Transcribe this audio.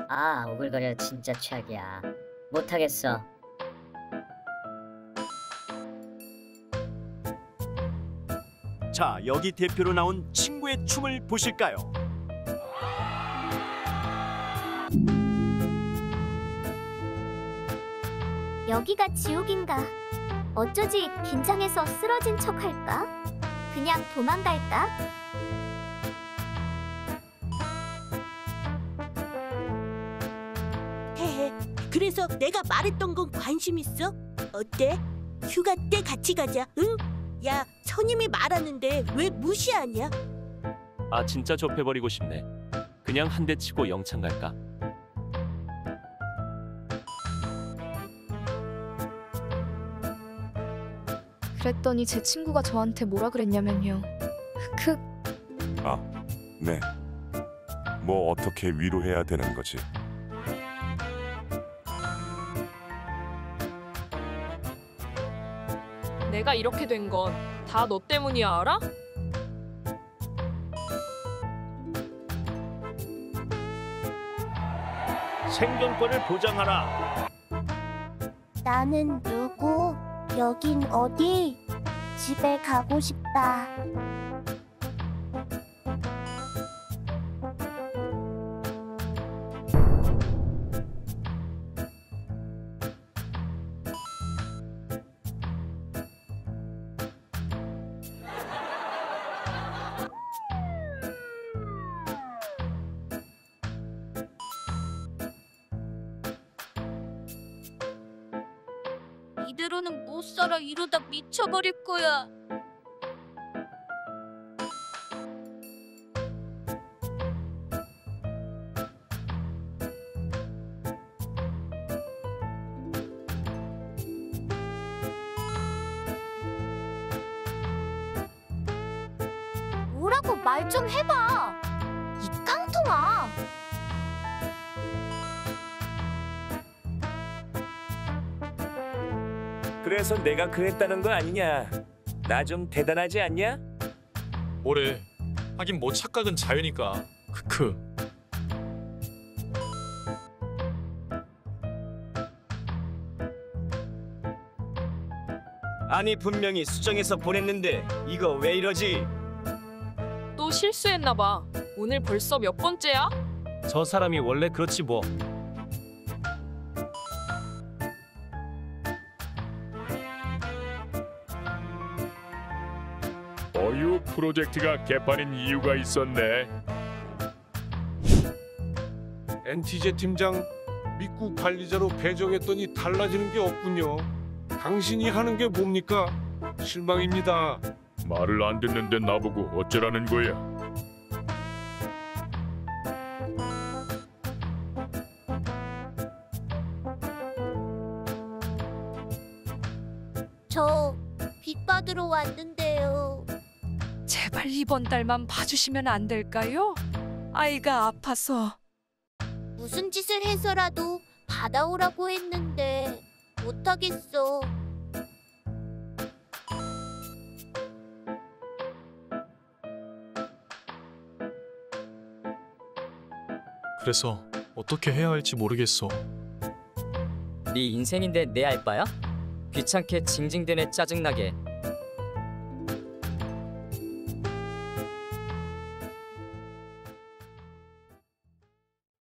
아, 오글거려. 진짜 최악이야. 못하겠어. 자, 여기 대표로 나온 친구의 춤을 보실까요? 여기가 지옥인가? 어쩌지 긴장해서 쓰러진 척할까? 그냥 도망갈까? 헤헤, 그래서 내가 말했던 건 관심 있어? 어때? 휴가 때 같이 가자, 응? 야, 선임이 말하는데 왜 무시하냐? 아, 진짜 좁혀버리고 싶네. 그냥 한 대 치고 영창 갈까? 그랬더니 제 친구가 저한테 뭐라 그랬냐면요. 흑흑. 아, 네. 뭐 어떻게 위로해야 되는 거지? 내가 이렇게 된 건 다 너 때문이야, 알아? 생존권을 보장하라. 나는 누구? 여긴 어디? 집에 가고 싶다. 이대로는 못 살아. 이러다 미쳐버릴 거야. 뭐라고 말 좀 해봐. 이 깡통아. 그래서 내가 그랬다는 거 아니냐? 나 좀 대단하지 않냐? 뭐래? 하긴 뭐 착각은 자유니까. 크크. 아니 분명히 수정해서 보냈는데 이거 왜 이러지? 또 실수했나 봐. 오늘 벌써 몇 번째야? 저 사람이 원래 그렇지 뭐. 어유 프로젝트가 개판인 이유가 있었네. NT제 팀장 믿고 관리자로 배정했더니 달라지는 게 없군요. 당신이 하는 게 뭡니까? 실망입니다. 말을 안 듣는데 나보고 어쩌라는 거야? 저 빚 받으러 왔는데요. 제발 이번 달만 봐주시면 안 될까요? 아이가 아파서. 무슨 짓을 해서라도 받아오라고 했는데 못하겠어. 그래서 어떻게 해야 할지 모르겠어. 네 인생인데 내 알바야? 귀찮게 징징대네 짜증나게.